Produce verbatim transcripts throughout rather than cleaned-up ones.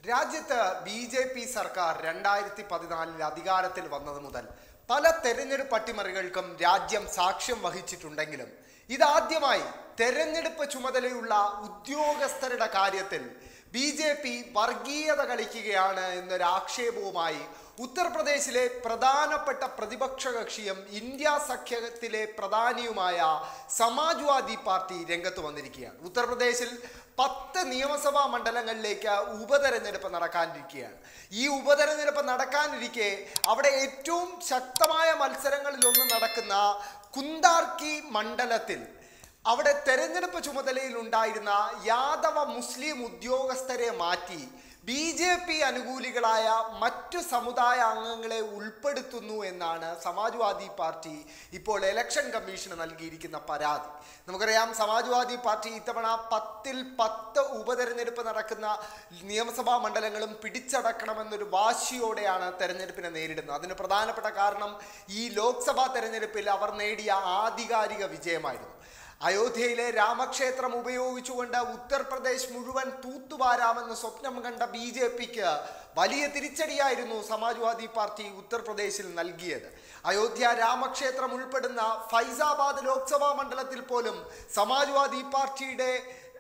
രാജ്യത്ത് B J P സർക്കാർ രണ്ടായിരത്തി പതിനാലിൽ അധികാരത്തിൽ വന്നത് മുതൽ പല തെരഞ്ഞെടുപ്പ് അട്ടിമറികൾക്കും രാജ്യം സാക്ഷ്യം വഹിച്ചിട്ടുണ്ടെങ്കിലും ഇതാദ്യമായി തെരഞ്ഞെടുപ്പ് ചുമതലയുള്ള ഉദ്യോഗസ്ഥരുടെ കാര്യത്തിൽ ബി ജെ പി വർഗീയത കളിക്കുകയാണ് എന്നൊരു ആക്ഷേപവുമായി ഉത്തർപ്രദേശിലെ പ്രധാനപ്പെട്ട പ്രതിപക്ഷ കക്ഷിയും ഇന്ത്യ സഖ്യത്തിലെ പ്രധാനിയുമായ സമാജ്വാദി പാർട്ടി രംഗത്ത് വന്നിരിക്കുകയാണ്. ഉത്തർപ്രദേശിൽ പത്ത് നിയമസഭാ മണ്ഡലങ്ങളിലേക്ക് ഉപതെരഞ്ഞെടുപ്പ് നടക്കാനിരിക്കുകയാണ്. ഈ ഉപതെരഞ്ഞെടുപ്പ് നടക്കാനിരിക്കെ അവിടെ ഏറ്റവും ശക്തമായ മത്സരങ്ങളിലൊന്ന് നടക്കുന്ന കുന്താർക്കി മണ്ഡലത്തിൽ അവിടെ തെരഞ്ഞെടുപ്പ് ചുമതലയിൽ ഉണ്ടായിരുന്ന യാദവ മുസ്ലിം ഉദ്യോഗസ്ഥരെ മാറ്റി ബി ജെ പി അനുകൂലികളായ മറ്റു സമുദായ അംഗങ്ങളെ ഉൾപ്പെടുത്തുന്നു എന്നാണ് സമാജ്വാദി പാർട്ടി ഇപ്പോൾ ഇലക്ഷൻ കമ്മീഷന് നൽകിയിരിക്കുന്ന പരാതി. നമുക്കറിയാം, സമാജ്വാദി പാർട്ടി ഇത്തവണ പത്തിൽ പത്ത് ഉപതെരഞ്ഞെടുപ്പ് നടക്കുന്ന നിയമസഭാ മണ്ഡലങ്ങളും പിടിച്ചടക്കണമെന്നൊരു വാശിയോടെയാണ് തെരഞ്ഞെടുപ്പിനെ നേരിടുന്നത്. അതിന് പ്രധാനപ്പെട്ട കാരണം ഈ ലോക്സഭാ തെരഞ്ഞെടുപ്പിൽ അവർ നേടിയ ആധികാരിക വിജയമായിരുന്നു. അയോധ്യയിലെ രാമക്ഷേത്രം ഉപയോഗിച്ചുകൊണ്ട് ഉത്തർപ്രദേശ് മുഴുവൻ തൂത്തുവാരാമെന്ന് സ്വപ്നം കണ്ട ബി ജെ പിക്ക് വലിയ തിരിച്ചടിയായിരുന്നു സമാജ്വാദി പാർട്ടി ഉത്തർപ്രദേശിൽ നൽകിയത്. അയോധ്യ രാമക്ഷേത്രം ഉൾപ്പെടുന്ന ഫൈസാബാദ് ലോക്സഭാ മണ്ഡലത്തിൽ പോലും സമാജ്വാദി പാർട്ടിയുടെ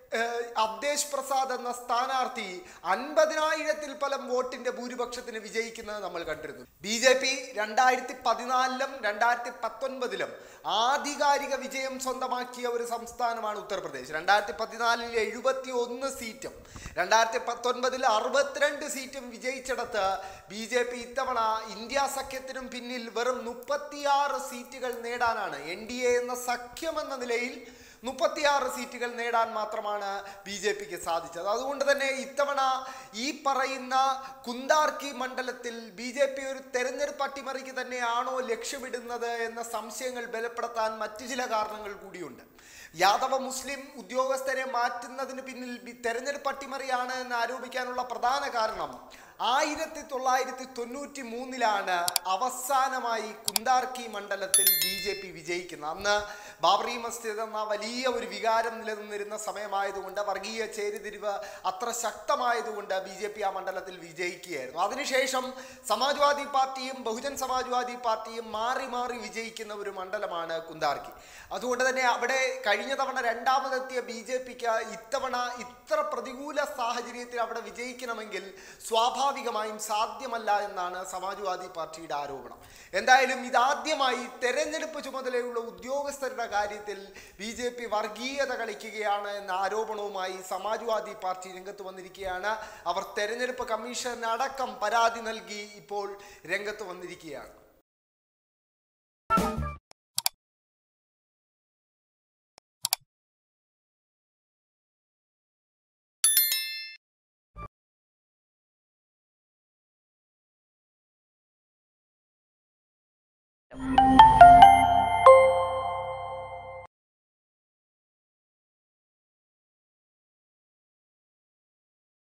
അബ്ദേശ് പ്രസാദ് എന്ന സ്ഥാനാർത്ഥി അൻപതിനായിരത്തിൽ പരം വോട്ടിന്റെ ഭൂരിപക്ഷത്തിന് വിജയിക്കുന്നത് നമ്മൾ കണ്ടിരുന്നു. ബി ജെ പി രണ്ടായിരത്തി പതിനാലിലും രണ്ടായിരത്തി പത്തൊൻപതിലും ആധികാരിക വിജയം സ്വന്തമാക്കിയ ഒരു സംസ്ഥാനമാണ് ഉത്തർപ്രദേശ്. രണ്ടായിരത്തി പതിനാലിൽ എഴുപത്തി ഒന്ന് സീറ്റും രണ്ടായിരത്തി പത്തൊൻപതിൽ അറുപത്തിരണ്ട് സീറ്റും വിജയിച്ചിടത്ത് ബി ജെ പി ഇത്തവണ ഇന്ത്യ സഖ്യത്തിനും പിന്നിൽ വെറും മുപ്പത്തിയാറ് സീറ്റുകൾ നേടാനാണ് എൻ ഡി എ എന്ന സഖ്യം എന്ന നിലയിൽ മുപ്പത്തിയാറ് സീറ്റുകൾ നേടാൻ മാത്രമാണ് ബി ജെ പിക്ക് സാധിച്ചത്. അതുകൊണ്ട് തന്നെ ഇത്തവണ ഈ പറയുന്ന കുന്താർക്കി മണ്ഡലത്തിൽ ബി ജെ പി ഒരു തെരഞ്ഞെടുപ്പ് അട്ടിമറിക്ക് തന്നെയാണോ ലക്ഷ്യമിടുന്നത് എന്ന സംശയങ്ങൾ ബലപ്പെടുത്താൻ മറ്റു ചില കാരണങ്ങൾ കൂടിയുണ്ട്. യാദവ മുസ്ലിം ഉദ്യോഗസ്ഥരെ മാറ്റുന്നതിന് പിന്നിൽ തെരഞ്ഞെടുപ്പ് അട്ടിമറിയാണ് എന്ന് ആരോപിക്കാനുള്ള പ്രധാന കാരണം ആയിരത്തി തൊള്ളായിരത്തി തൊണ്ണൂറ്റി മൂന്നിലാണ് അവസാനമായി കുന്താർക്കി മണ്ഡലത്തിൽ ബി ജെ പി വിജയിക്കുന്നത്. അന്ന് ബാബറി മസ്ജിദ് എന്ന വലിയ ഒരു വികാരം നിലനിന്നിരുന്ന സമയമായതുകൊണ്ട്, വർഗീയ ചേരിതിരിവ് അത്ര ശക്തമായതുകൊണ്ട് ബി ജെ പി ആ മണ്ഡലത്തിൽ വിജയിക്കുകയായിരുന്നു. അതിനുശേഷം സമാജ്വാദി പാർട്ടിയും ബഹുജൻ സമാജ്വാദി പാർട്ടിയും മാറി മാറി വിജയിക്കുന്ന ഒരു മണ്ഡലമാണ് കുന്താർക്കി. അതുകൊണ്ട് തന്നെ അവിടെ കഴിഞ്ഞ തവണ രണ്ടാമതെത്തിയ ബി ജെ പിക്ക് ഇത്തവണ ഇത്ര പ്രതികൂല സാഹചര്യത്തിൽ അവിടെ വിജയിക്കണമെങ്കിൽ സ്വാഭാവികമായും സാധ്യമല്ല എന്നാണ് സമാജ്വാദി പാർട്ടിയുടെ ആരോപണം. എന്തായാലും ഇതാദ്യമായി തെരഞ്ഞെടുപ്പ് ചുമതലയുള്ള ഉദ്യോഗസ്ഥരുടെ കാര്യത്തിൽ ബി ജെ പി വർഗീയത കളിക്കുകയാണ് എന്ന ആരോപണവുമായി സമാജ്വാദി പാർട്ടി രംഗത്ത് വന്നിരിക്കുകയാണ്. അവർ തെരഞ്ഞെടുപ്പ് കമ്മീഷനടക്കം പരാതി നൽകി ഇപ്പോൾ രംഗത്ത് വന്നിരിക്കുകയാണ്.